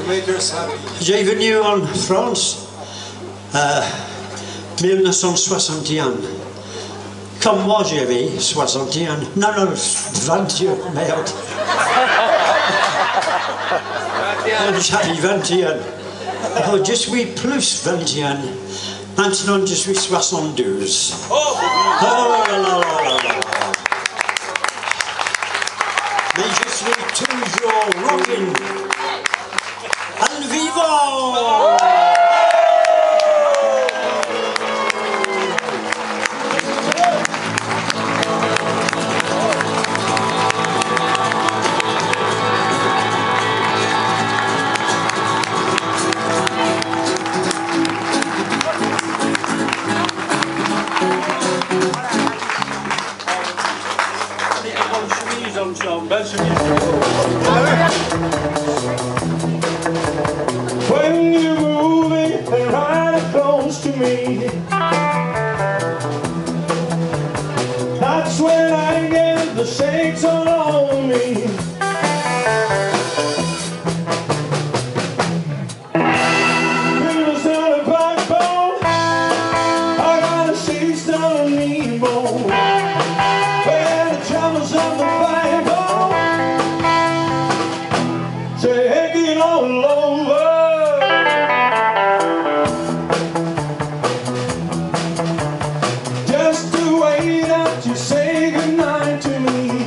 make us happy. J'ai venu en France 1961. Comme moi j'avais 61. Non, 21, merde. J'avais 21. Oh, je suis plus 21. Maintenant je suis 72. Oh là là là là. Mais je suis toujours rocking and vivant. When you're moving and right close to me, that's when I get the shakes all over me. Feels down a backbone, I got a sheets down a knee bone. Where the troubles of the backbone, say aching all over. Just the way that you say goodnight to me.